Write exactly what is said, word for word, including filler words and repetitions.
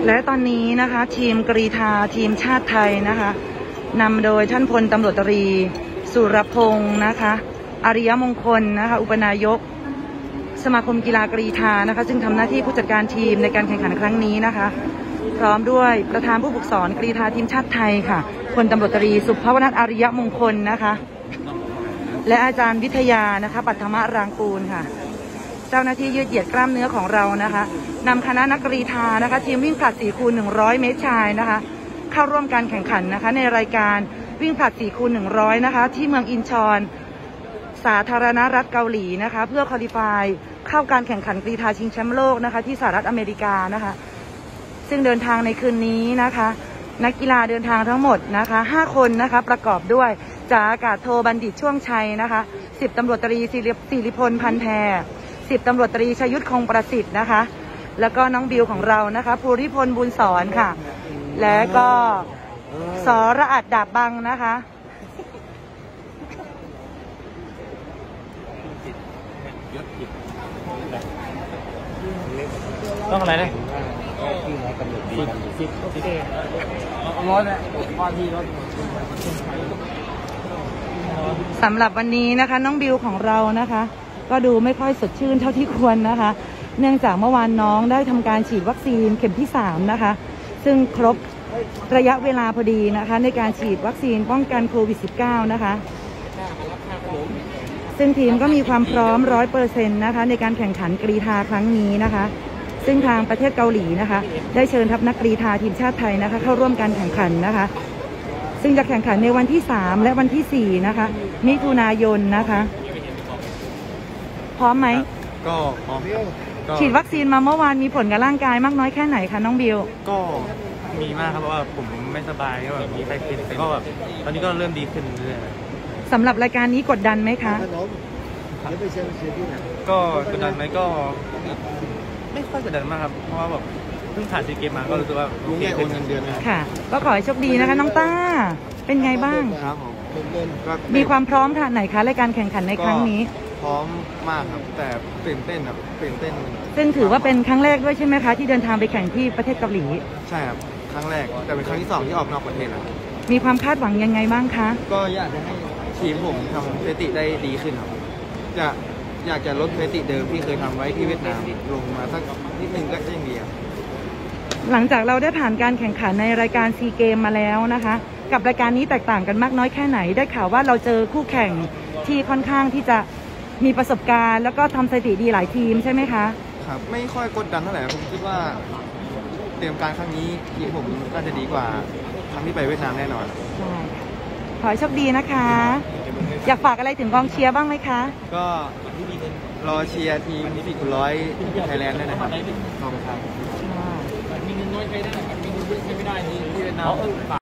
และตอนนี้นะคะทีมกรีฑาทีมชาติไทยนะคะนำโดยท่านพลตำรวจตรีสุรพงศ์นะคะอริยมงคลนะคะอุปนายกสมาคมกีฬากรีฑานะคะซึ่งทำหน้าที่ผู้จัดการทีมในการแข่งขันครั้งนี้นะคะพร้อมด้วยประธานผู้ฝึกสอนกรีฑาทีมชาติไทยค่ะพลตำรวจตรีสุภวนัสอริยมงคลนะคะและอาจารย์วิทยานะคะปัทมรางกูลค่ะเจ้าหน้าที่ยืดเหยียดกล้ามเนื้อของเรานะคะนำคณะนักกรีฑานะคะทีมวิ่งผลัดสี่คูณหนึ่งร้อยเมตรชายนะคะเข้าร่วมการแข่งขันนะคะในรายการวิ่งผลัดสี่คูณหนึ่งร้อยนะคะที่เมืองอินชอนสาธารณรัฐเกาหลีนะคะเพื่อควอลิฟายเข้าการแข่งขันกรีฑาชิงแชมป์โลกนะคะที่สหรัฐอเมริกานะคะซึ่งเดินทางในคืนนี้นะคะนักกีฬาเดินทางทั้งหมดนะคะห้าคนนะคะประกอบด้วยจ่าอากาศโทบัณฑิตช่วงชัยนะคะสิบตำรวจตรีสิริพลพันแพรสิบตำรวจตรีชยุทธคงประสิทธิ์นะคะแล้วก็น้องบิวของเรานะคะภูริพลบุญสอนค่ะและก็สระอัดดาบบังนะคะต้องอะไรเนี่ยสิบสิบสิบร้อยเนี่ยบางทีรถสำหรับวันนี้นะคะน้องบิวของเรานะคะก็ดูไม่ค่อยสดชื่นเท่าที่ควรนะคะเนื่องจากเมื่อวานน้องได้ทำการฉีดวัคซีนเข็มที่สามนะคะซึ่งครบระยะเวลาพอดีนะคะในการฉีดวัคซีนป้องกันโควิด สิบเก้า นะคะซึ่งทีมก็มีความพร้อม ร้อยเปอร์เซ็นต์ นะคะในการแข่งขันกรีฑาครั้งนี้นะคะซึ่งทางประเทศเกาหลีนะคะได้เชิญทัพนักกรีฑาทีมชาติไทยนะคะเข้าร่วมการแข่งขันนะคะซึ่งจะแข่งขันในวันที่สามและวันที่สี่นะคะมิถุนายนนะคะพร้อมไหมก็พร้อมฉีดวัคซีนมาเมื่อวานมีผลกับร่างกายมากน้อยแค่ไหนคะน้องบิวก็มีมากครับเพราะว่าผมไม่สบายก็แบบมีไข้ขึ้นแต่ก็แบบตอนนี้ก็เริ่มดีขึ้นเรื่อยๆสำหรับรายการนี้กดดันไหมคะก็กดดันไหมก็ไม่ค่อยกดดันมากครับเพราะว่าแบบเพิ่งผ่านซีเกมมาก็รู้สึกว่าลุงใหญ่โอนเงินเดือนค่ะก็ขอให้โชคดีนะคะน้องต้าเป็นไงบ้างครับผมมีความพร้อมค่ะไหนคะรายการแข่งขันในครั้งนี้พร้อมมากครับแต่ตื่นเต้นครับตื่นเต้นซึ่งถือว่าเป็นครั้งแรกด้วยใช่ไหมคะที่เดินทางไปแข่งที่ประเทศเกาหลีใช่ครับครั้งแรกแต่เป็นครั้งที่สองที่ออกนอกประเทศแล้วมีความคาดหวังยังไงบ้างคะก็อยากจะให้ทีมผมทำสถิติได้ดีขึ้นครับจะอยากจะลดสถิติเดิมที่เคยทำไว้ที่เวียดนามลงมาสักนิดนึงก็ยังดีครับหลังจากเราได้ผ่านการแข่งขันในรายการซีเกมมาแล้วนะคะกับรายการนี้แตกต่างกันมากน้อยแค่ไหนได้ข่าวว่าเราเจอคู่แข่งที่ค่อนข้างที่จะมีประสบการณ์แล้วก็ทำสถิติดีหลายทีมใช่ไหมคะครับไม่ค่อยกดดันเท่าไหร่ผมคิดว่าเตรียมการครั้งนี้ทีมผมก็จะดีกว่าครั้งที่ไปเวียดนามแน่นอนใช่ขอให้โชคดีนะคะอยากฝากอะไรถึงกองเชียร์บ้างไหมคะก็รอเชียร์ทีมที่สี่คูณร้อยไทยแลนด์ได้นะครับขอบคุณครับมีเงินน้อยใช้ได้มีเงินเยอะใช้ไม่ได้ที่เวียดนาม